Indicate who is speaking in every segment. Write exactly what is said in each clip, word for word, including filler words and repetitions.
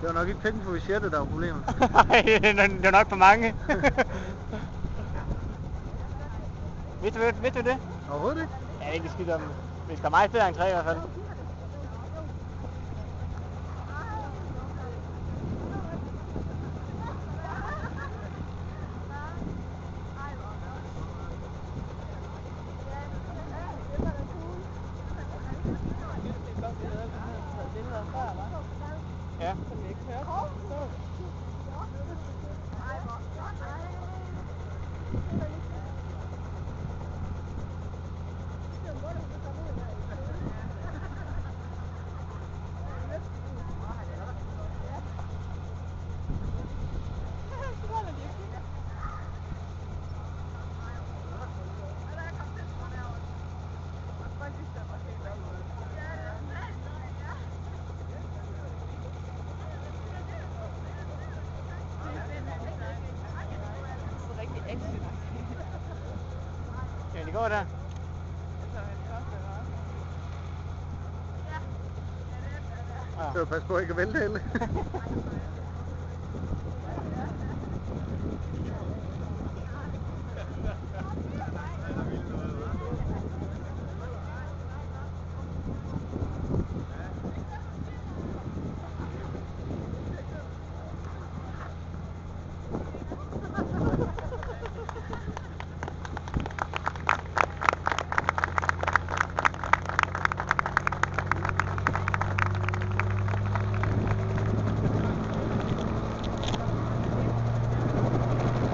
Speaker 1: Det var nok ikke penge på budgettet, der var problemet.
Speaker 2: Nej, det var nok for mange. Vidste du, vidste du det?
Speaker 1: Overhovedet ikke.
Speaker 2: Ja, det er ikke skidt om. Hvis der er meget fed entré i hvert fald. Ja. Kan de gå der?
Speaker 1: Så ja. Pas på ikke at vælte hele.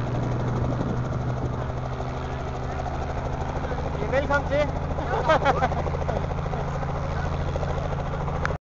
Speaker 2: Velkommen til.